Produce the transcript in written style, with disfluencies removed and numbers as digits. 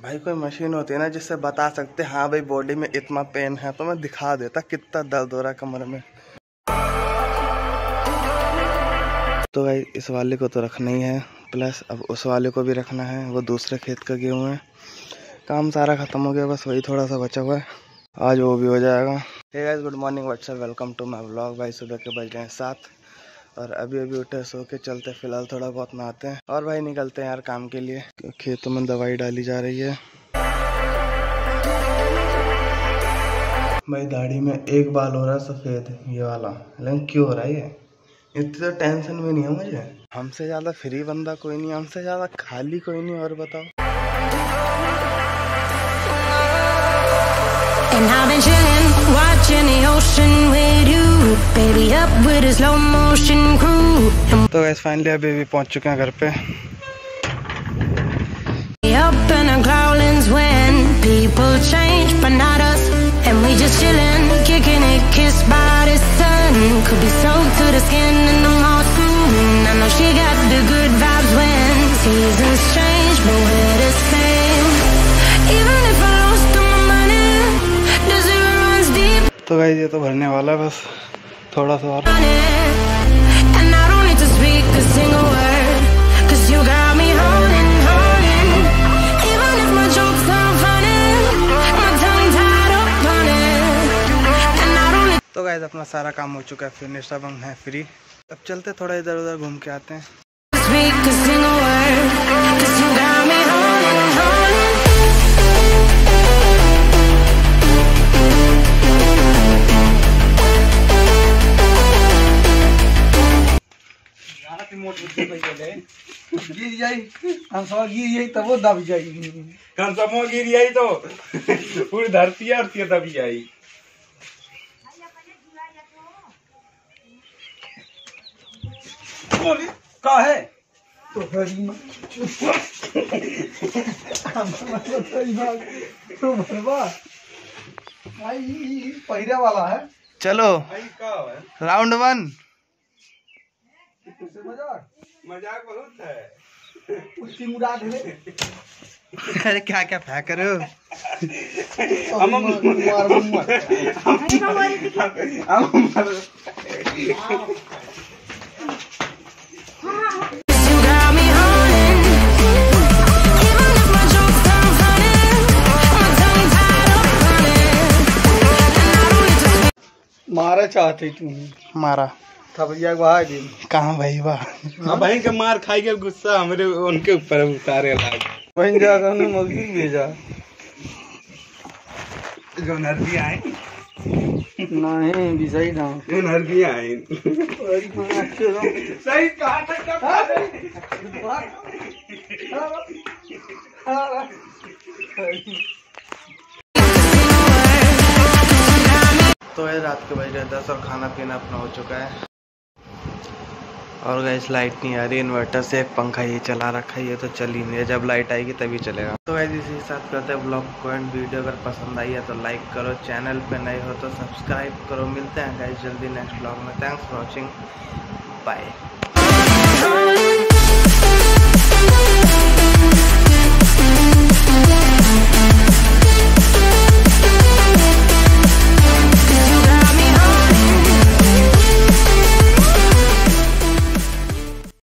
भाई कोई मशीन होती है ना जिससे बता सकते हाँ भाई बॉडी में इतना पेन है, तो मैं दिखा देता कितना दर्द हो रहा है कमर में। तो भाई इस वाले को तो रखना ही है, प्लस अब उस वाले को भी रखना है। वो दूसरे खेत का गेहूँ है। काम सारा खत्म हो गया, बस वही थोड़ा सा बचा हुआ है, आज वो भी हो जाएगा। Hey guys, good morning, what's up, welcome to my vlog. भाई सुबह के बज रहे हैं 7 और अभी उठे, सो के चलते फिलहाल थोड़ा बहुत नहाते हैं और भाई निकलते हैं यार काम के लिए। खेतों में दवाई डाली जा रही है। भाई दाढ़ी में एक बाल हो रहा है सफ़ेद, ये वाला, लेकिन क्यों हो रहा है ये? इतनी तो टेंशन भी नहीं है मुझे। हमसे ज़्यादा फ्री बंदा कोई नहीं, हमसे ज़्यादा खाली कोई नहीं। और बताओ। And I've been chilling, watching the ocean with you, baby up with a slow motion crew. तो guys finally अभी भी पहुंच चुके हैं घर पे। Up in our growlings when people change, but not us, and we just chilling, kicking it, kissed by the sun. Could be soaked to the skin in the morning. I know she got the good vibes when seasons change, but we're the same. Even if I lost all my money, the zero runs deep. तो guys ये तो भरने वाला है, बस थोड़ा सा और। And I don't need to speak a single word, 'cause you got me holding, holding. Even if my jokes aren't funny, my tongue tied up on it. And I don't need. तो guys अपना सारा काम हो चुका है finish, अब हम हैं फ्री। अब चलते थोड़ा इधर उधर घूम के आते हैं। Speak a single word, 'cause you got me holding, holding. गिर जाई हम गिर जाई तब वो दब जाई, हम सब गिर जाई तो पूरी धरती और दब जाई। का है तो हरी तो भरवा भाई पहिरे वाला है। चलो राउंड 1। मजाक बहुत है। उसकी मुराद है। अरे क्या क्या फेंक रहे हो? मारा चाहते तू मारा थपड़िया बहा गई कहाँ भाई वाह। हाँ भाई का मार खाई के गुस्सा हमरे उनके ऊपर उतारे लाग। वहीं जाकर उन्हें मजदूर भेजा। जो नरदी आए नहीं बिसाई ना जो नरदी आए सही कहा था। तो ये रात के बज रहे 10 और खाना पीना अपना हो चुका है। और गाइस लाइट नहीं आ रही, इन्वर्टर से एक पंखा ही चला रखा है, ये तो चल ही नहीं है, जब लाइट आएगी तभी चलेगा। तो गाइस इसी के साथ करते हैं ब्लॉग को एंड। वीडियो अगर पसंद आई है तो लाइक करो, चैनल पे नए हो तो सब्सक्राइब करो। मिलते हैं गाइस जल्दी नेक्स्ट ब्लॉग में। Thanks for watching, bye.